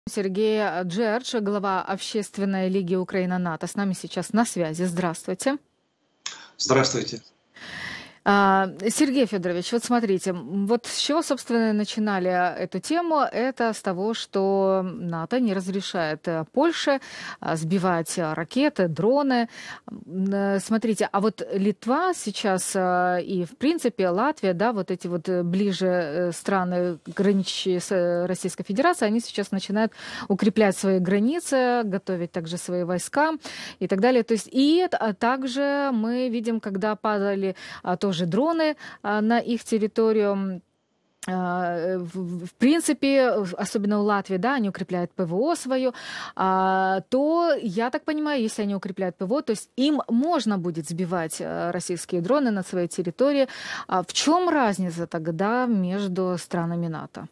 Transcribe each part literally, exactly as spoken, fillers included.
Сергей Джердж, глава Общественной лиги Украина-НАТО, с нами сейчас на связи. Здравствуйте. Здравствуйте. А, Сергей Федорович, вот смотрите, м, вот с чего, собственно, начинали эту тему? Это с того, что НАТО не разрешает э, Польше а, сбивать а, ракеты, дроны. М, э, Смотрите, а вот Литва сейчас а, и, в принципе, Латвия, да, вот эти вот э, ближе э, страны, граничащие с э, Российской Федерацией, они сейчас начинают укреплять свои границы, готовить также свои войска и так далее. То есть и это- а также мы видим, когда падали а, тоже дроны а, на их территорию. А, э, В, в принципе, в- особенно у Латвии, да, они укрепляют ПВО свое, а, то, я так понимаю, если они укрепляют ПВО, то есть им можно будет сбивать э, российские дроны на своей территории. А в чем разница тогда между странами НАТО?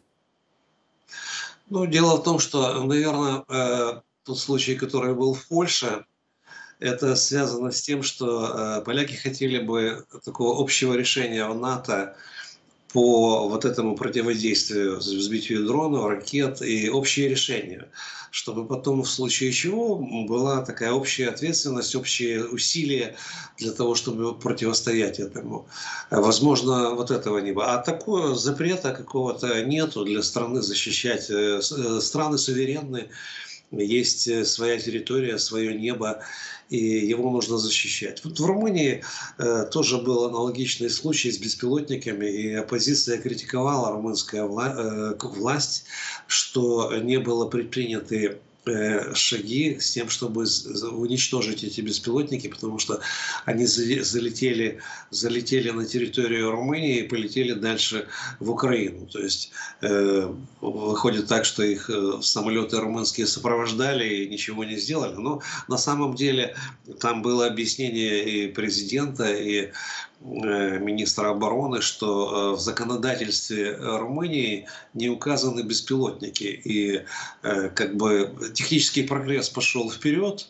Ну, дело в том, что, наверное, э, тот случай, который был в Польше, это связано с тем, что э, поляки хотели бы такого общего решения в НАТО по вот этому противодействию сбитию дронов, ракет и общее решение, чтобы потом в случае чего была такая общая ответственность, общие усилия для того, чтобы противостоять этому. Возможно, вот этого не было. А такого запрета какого-то нету для страны защищать. Э, с- э, Страны суверенны, есть э, своя территория, свое небо, и его нужно защищать. Вот в Румынии э, тоже был аналогичный случай с беспилотниками, и оппозиция критиковала румынская вла- э, к- власть, что не было предприняты э, шаги с тем, чтобы з- з- уничтожить эти беспилотники, потому что они за- залетели, залетели на территорию Румынии и полетели дальше в Украину. То есть э, выходит так, что их э, самолеты румынские сопровождали и ничего не сделали. Но на самом деле там было объяснение и президента, и э, министра обороны, что э, в законодательстве Румынии не указаны беспилотники. И э, как бы технический прогресс пошел вперед,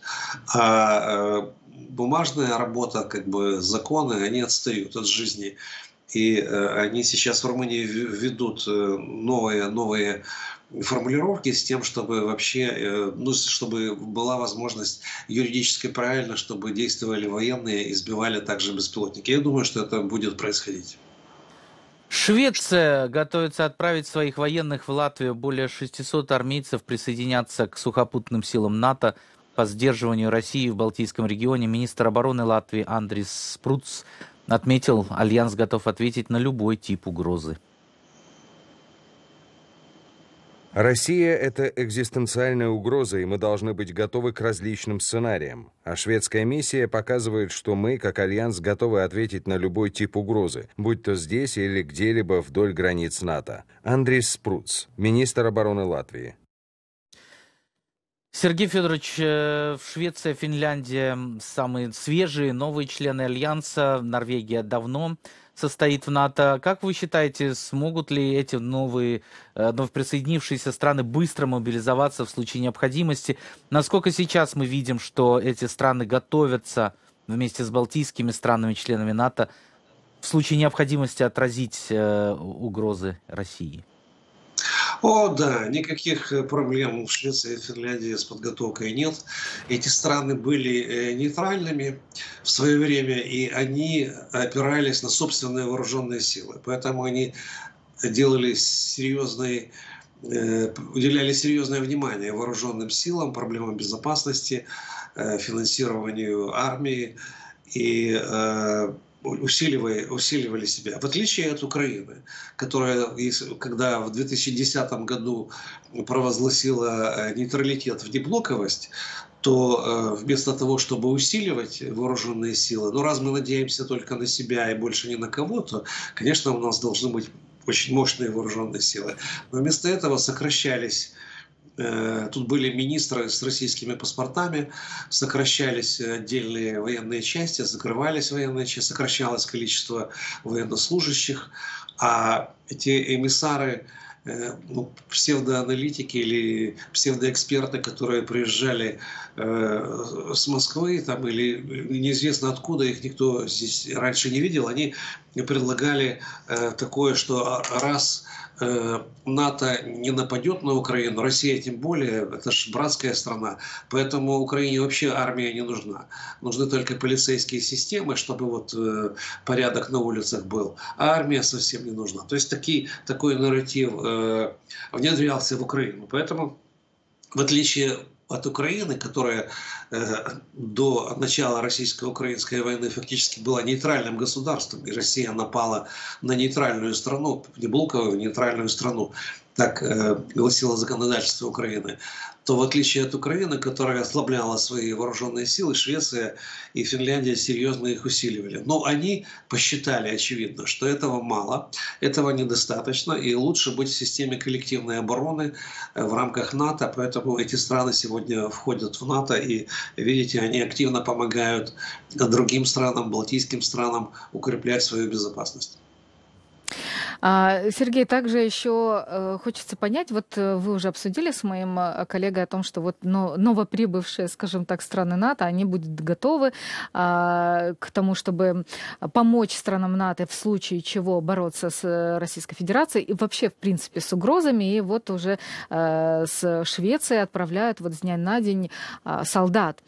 а э, бумажная работа, как бы законы, они отстают от жизни. И э, они сейчас в Румынии в- ведут э, новые, новые формулировки с тем, чтобы вообще, э, ну, чтобы была возможность юридически правильно, чтобы действовали военные и сбивали также беспилотники. Я думаю, что это будет происходить. Швеция готовится отправить своих военных в Латвию. Более шестисот армейцев присоединятся к сухопутным силам НАТО по сдерживанию России в Балтийском регионе. Министр обороны Латвии Андрис Спруц отметил, Альянс готов ответить на любой тип угрозы. Россия – это экзистенциальная угроза, и мы должны быть готовы к различным сценариям. А шведская миссия показывает, что мы, как Альянс, готовы ответить на любой тип угрозы, будь то здесь или где-либо вдоль границ НАТО. Андрис Спруц, министр обороны Латвии. Сергей Федорович, э, в Швеция, Финляндия самые свежие, новые члены Альянса. Норвегия давно состоит в НАТО. Как вы считаете, смогут ли эти новые, э, вновь присоединившиеся страны быстро мобилизоваться в случае необходимости? Насколько сейчас мы видим, что эти страны готовятся вместе с балтийскими странами, членами НАТО, в случае необходимости отразить э, угрозы России? О, да, никаких э, проблем в Швеции и Финляндии с подготовкой нет. Эти страны были э, нейтральными в свое время, и они опирались на собственные вооруженные силы. Поэтому они делали серьезные, э, уделяли серьезное внимание вооруженным силам, проблемам безопасности, э, финансированию армии и э, усиливали, усиливали себя. В отличие от Украины, которая, когда в две тысячи десятом году провозгласила э, нейтралитет, внеблоковость, то э, вместо того, чтобы усиливать вооруженные силы, ну раз мы надеемся только на себя и больше ни на кого, то, конечно, у нас должны быть очень мощные вооруженные силы. Но вместо этого сокращались. Э, Тут были министры с российскими паспортами, сокращались отдельные военные части, закрывались военные части, сокращалось количество военнослужащих, а эти эмиссары, э, ну, псевдоаналитики или псевдоэксперты, которые приезжали э, с Москвы там, или неизвестно откуда, их никто здесь раньше не видел, они предлагали э, такое, что раз э, НАТО не нападет на Украину, Россия тем более, это же братская страна, поэтому Украине вообще армия не нужна. Нужны только полицейские системы, чтобы вот э, порядок на улицах был, а армия совсем не нужна. То есть такие, такой нарратив э, внедрялся в Украину. Поэтому, в отличие от Украины, которая э, до начала российско-украинской войны фактически была нейтральным государством, и Россия напала на нейтральную страну, не блоковую, нейтральную страну, так э, гласило законодательство Украины, то в отличие от Украины, которая ослабляла свои вооруженные силы, Швеция и Финляндия серьезно их усиливали. Но они посчитали, очевидно, что этого мало, этого недостаточно, и лучше быть в системе коллективной обороны в рамках НАТО, поэтому эти страны сегодня входят в НАТО, и, видите, они активно помогают другим странам, балтийским странам укреплять свою безопасность. Сергей, также еще хочется понять, вот вы уже обсудили с моим коллегой о том, что вот новоприбывшие, скажем так, страны НАТО, они будут готовы к тому, чтобы помочь странам НАТО в случае чего бороться с Российской Федерацией и вообще, в принципе, с угрозами. И вот уже с Швеции отправляют вот с дня на день солдат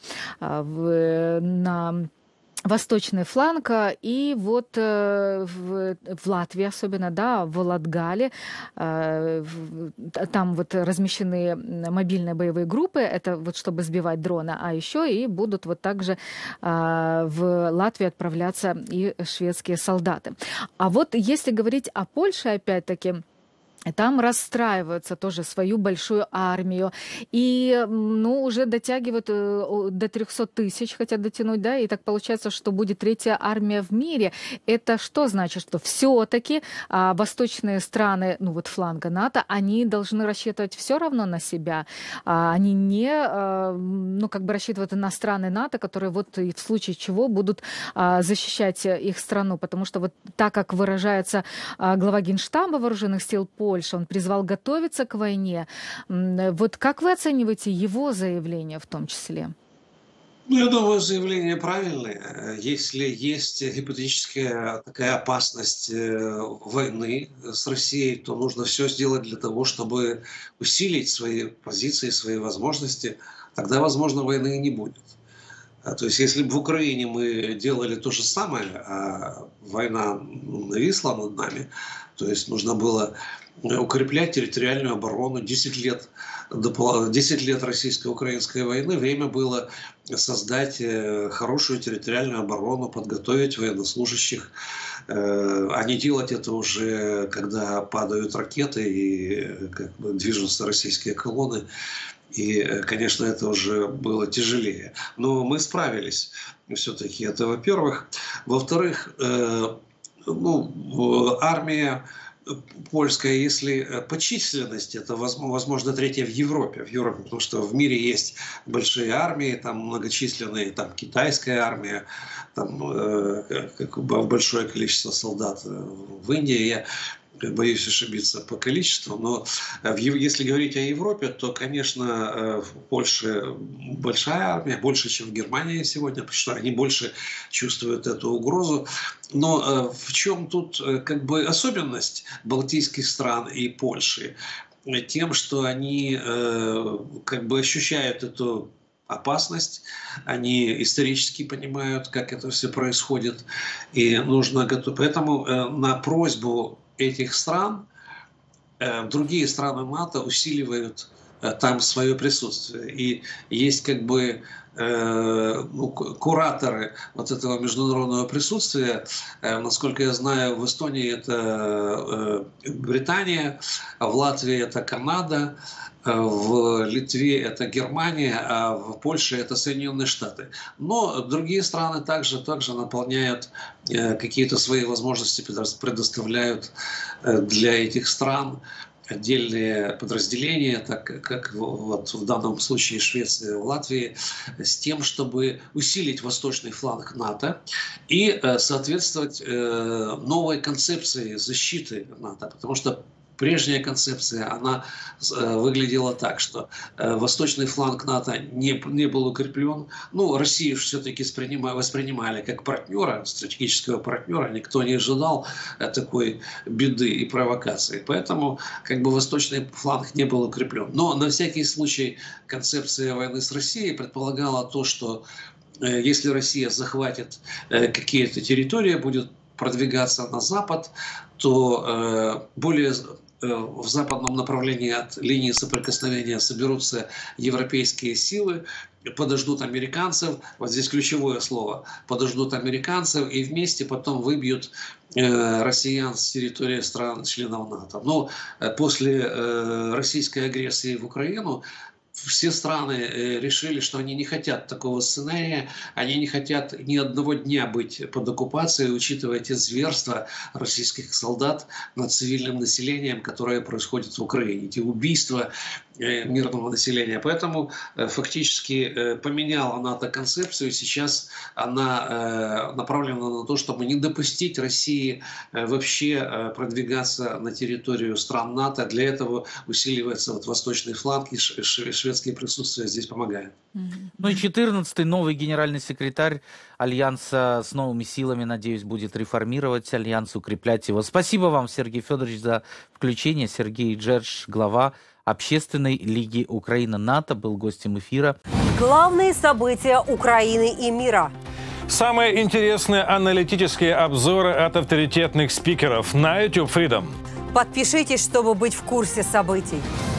на восточный фланг, и вот э, в, в Латвии особенно, да, в Латгале, э, в, там вот размещены мобильные боевые группы, это вот чтобы сбивать дроны, а еще и будут вот также э, в Латвию отправляться и шведские солдаты. А вот если говорить о Польше, опять-таки, там расстраиваются тоже свою большую армию. И, ну, уже дотягивают до трехсот тысяч, хотят дотянуть, да, и так получается, что будет третья армия в мире. Это что значит? Что все-таки а, восточные страны, ну, вот фланга НАТО, они должны рассчитывать все равно на себя. А, они не, а, ну, как бы рассчитывают на страны НАТО, которые вот и в случае чего будут а, защищать их страну. Потому что вот так, как выражается а, глава Генштаба вооруженных сил Польши, Польша, он призвал готовиться к войне. Вот как вы оцениваете его заявление в том числе? Ну, я думаю, заявление правильное. Если есть гипотетическая такая опасность войны с Россией, то нужно все сделать для того, чтобы усилить свои позиции, свои возможности. Тогда, возможно, войны и не будет. То есть, если бы в Украине мы делали то же самое, а война нависла над нами, то есть нужно было укреплять территориальную оборону. десять лет, десять лет российско-украинской войны время было создать хорошую территориальную оборону, подготовить военнослужащих, а не делать это уже, когда падают ракеты и как бы движутся российские колонны. И, конечно, это уже было тяжелее. Но мы справились все-таки, это во-первых. Во-вторых, э, ну, армия польская, если по численности, это, возможно, третья в Европе, в Европе, потому что в мире есть большие армии, там многочисленные, там китайская армия, там э, как, большое количество солдат в Индии. Я боюсь ошибиться по количеству, но если говорить о Европе, то, конечно, в Польше большая армия, больше, чем в Германии сегодня, потому что они больше чувствуют эту угрозу. Но в чем тут как бы особенность балтийских стран и Польши? Тем, что они как бы ощущают эту опасность, они исторически понимают, как это все происходит, и нужно готовить. Поэтому на просьбу этих стран другие страны НАТО усиливают там свое присутствие. И есть как бы ну, кураторы вот этого международного присутствия. Насколько я знаю, в Эстонии это Британия, в Латвии это Канада, в Литве это Германия, а в Польше это Соединенные Штаты. Но другие страны также, также наполняют какие-то свои возможности, предоставляют для этих стран отдельные подразделения, так как вот в данном случае Швеция, в Латвии, с тем, чтобы усилить восточный фланг НАТО и соответствовать новой концепции защиты НАТО. Потому что Прежняя концепция, она выглядела так, что восточный фланг НАТО не, не был укреплен. Ну, Россию все-таки воспринимали как партнера, стратегического партнера. Никто не ожидал такой беды и провокации. Поэтому как бы восточный фланг не был укреплен. Но на всякий случай концепция войны с Россией предполагала то, что если Россия захватит какие-то территории, будет продвигаться на запад, то более в западном направлении от линии соприкосновения соберутся европейские силы, подождут американцев, вот здесь ключевое слово, подождут американцев и вместе потом выбьют э, россиян с территории стран-членов НАТО. Но э, после э, российской агрессии в Украину все страны решили, что они не хотят такого сценария, они не хотят ни одного дня быть под оккупацией, учитывая те зверства российских солдат над цивильным населением, которое происходит в Украине, те убийства мирного населения. Поэтому фактически поменяла НАТО концепцию, сейчас она направлена на то, чтобы не допустить России вообще продвигаться на территорию стран НАТО. Для этого усиливается вот восточный фланг, и шведское присутствие здесь помогает. Ну и четырнадцатый новый генеральный секретарь Альянса с новыми силами, надеюсь, будет реформировать Альянс, укреплять его. Спасибо вам, Сергей Федорович, за включение. Сергей Джердж, глава Общественной лиги Украины НАТО, был гостем эфира. Главные события Украины и мира. Самые интересные аналитические обзоры от авторитетных спикеров на YouTube Freedom. Подпишитесь, чтобы быть в курсе событий.